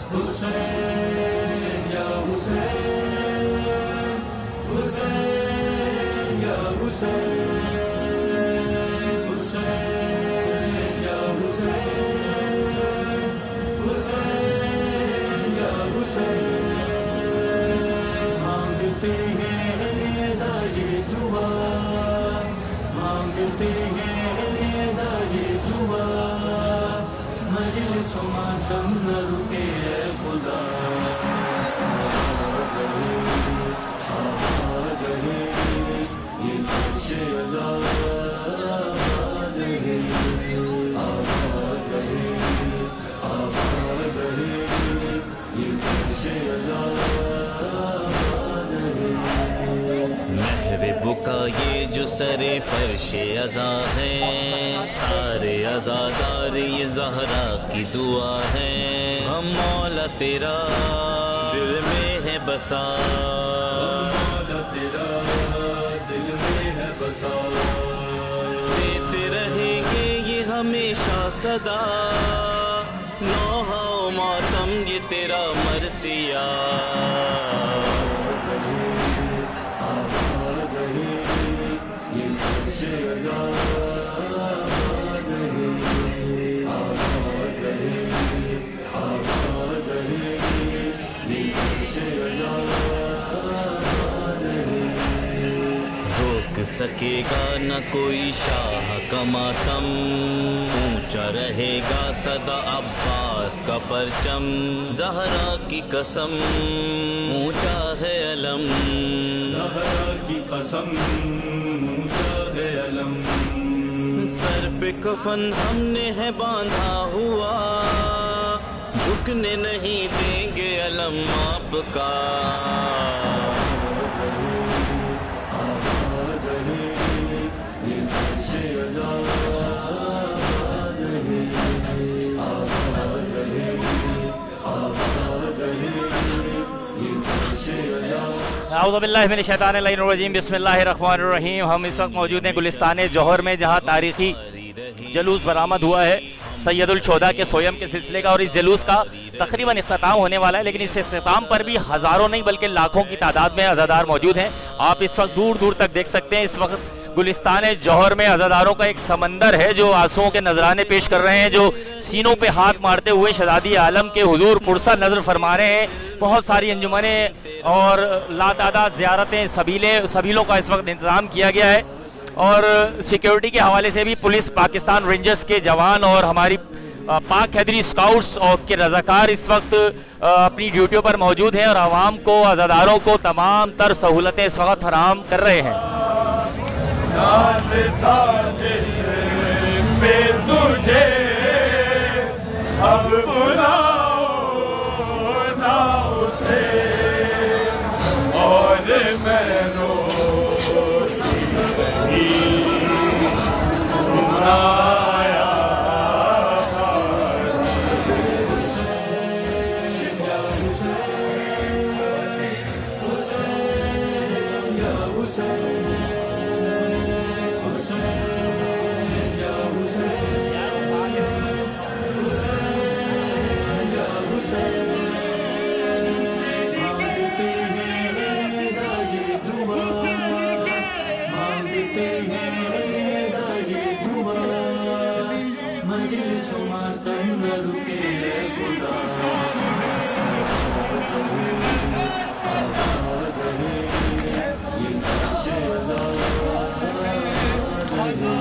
حسین یا حسین، حسین یا حسین، حسین یا حسین، حسین یا حسین، مانگتے ہیں لیزا یہ دعا، مانگتے ہیں لیزا یہ دعا، مجلس و ماتم نہ رکے اے خدا، آباد رہے یہ فرش عزا، آباد رہے، آباد رہے، آباد رہے یہ فرش عزا، آباد رہے۔ مہر بکا یہ جو سر فرش عزا ہے، سارے عزادار یہ زہرا کی دعا ہے، ہم مولا تیرا دل میں ہے بسا، مولا تیرا دل میں ہے بسا، دیتے رہیں گے یہ ہمیشہ صدا، نوحہ و ماتم یہ تیرا مرثیہ، آباد رہے یہ فرش عزا، آباد رہے، آباد رہے، آباد رہے یہ فرش عزا، آباد رہے۔ روک سکے گا نہ کوئی شاہ کا ماتم، اونچا رہے گا صدا عباس کا پرچم، زہرا کی قسم اونچا ہے علم، زہرا کی قسم اونچا ہے علم، سر پہ کفن ہم نے ہے باندھا ہوا، جھکنے نہیں دیں گے علم آپ کا، آباد رہے یہ فرش عزا، آباد رہے، آباد رہے، آباد رہے یہ فرش عزا۔ اعوذ باللہ من الشیطان اللعین الرجیم، بسم اللہ الرحمن الرحیم۔ ہم اس وقت موجود ہیں گلستان جوہر میں، جہاں تاریخی جلوس برآمد ہوا ہے سید الشہداء کے سویم کے سلسلے کا، اور اس جلوس کا تقریباً اختتام ہونے والا ہے، لیکن اس اختتام پر بھی ہزاروں نہیں بلکہ لاکھوں کی تعداد میں عزادار موجود ہیں۔ آپ اس وقت دور دور تک دیکھ سکتے ہیں، اس وقت گلستان جوہر میں عزاداروں کا ایک سمندر ہے جو آنسوؤں کے نذرانے پیش کر رہے ہیں، جو سینوں پہ ہاتھ مارتے ہوئے شہزادی عالم کے حضور پرسہ نظر فرما رہے ہیں۔ بہت ساری انجمنیں اور لاتعداد زیارتیں، سبیلوں کا اس وقت انتظام کیا گیا ہے، اور سیکیورٹی کے حوالے سے بھی پولیس، پاکستان رینجرز کے جوان اور ہماری پاک حیدری سکاؤٹس اور کے رضاکار اس وقت اپنی ڈیوٹیوں پر موجود ہیں، اور عوام کو، عزاداروں کو تمام تر سہولتیں اس وقت فراہم کر رہے ہیں۔ تجھے اب بلاؤ نہ اسے، اور میں روتی رہی گمرایا، حسین یا حسین، حسین یا حسین، مجلس و ماتم نہ رکے اے خدا، آباد رہے یہ فرش عزا، آباد رہے،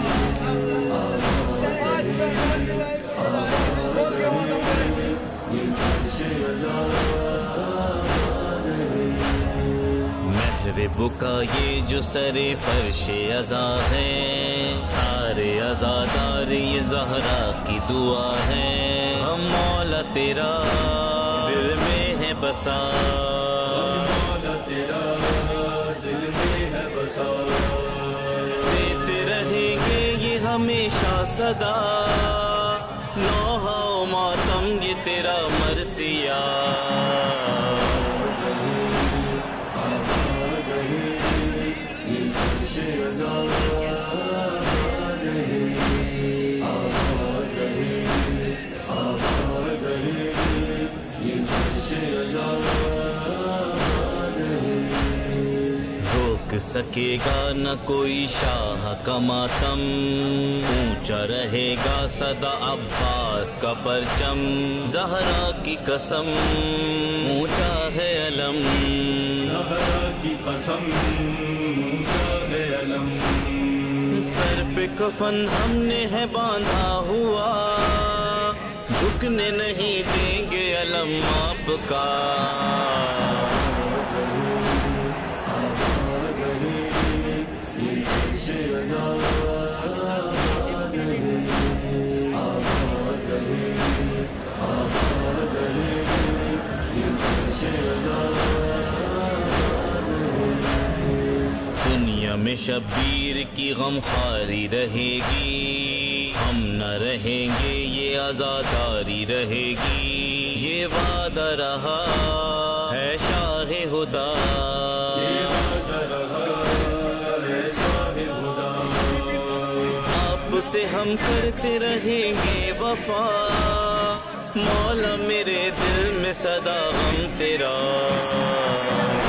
آباد رہے، آباد رہے یہ فرش عزا، آباد رہے۔ مہر بکا یہ جو سر فرش عزا ہے، سارے عزادار یہ زہرا کی دعا ہے، ہم مولا تیرا دل میں ہے بسا، مولا تیرا دل میں ہے بسا، دیتے رہیں گے یہ ہمیشہ صدا، نوحہ و ماتم یہ تیرا مرثیہ، یہ روک سکے گا نہ کوئی شاہ کا ماتم، اونچا رہے گا سدا عباس کا پرچم، زہرا کی قسم اونچا ہے علم، زہرا کی قسم اونچا ہے علم، سر پہ کفن ہم نے ہے باندھا ہوا، جھکنے نہیں دیں گے علم آپ کا، دنیا میں شبیر کی غمخواری رہے گی، ہم نہ رہیں گے یہ عزاداری رہے گی، یہ وعدہ رہا ہے شاہ خدا، آپ سے ہم کرتے رہیں گے وفا، مولا میرے دل میں صدا غم تیرا،